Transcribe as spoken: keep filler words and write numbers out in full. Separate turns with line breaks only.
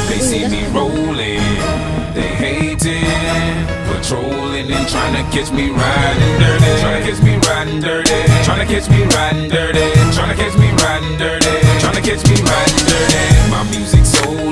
They see me rolling, they hating, patrolling and trying to catch me riding dirty. Trying to catch me riding dirty. Trying to catch me riding dirty. Trying to catch me riding dirty. Trying to catch me riding